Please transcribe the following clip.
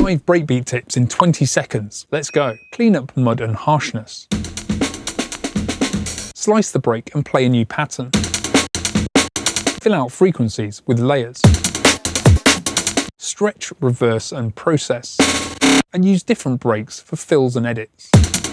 5 breakbeat tips in 20 seconds. Let's go. Clean up mud and harshness. Slice the break and play a new pattern. Fill out frequencies with layers. Stretch, reverse and process. And use different breaks for fills and edits.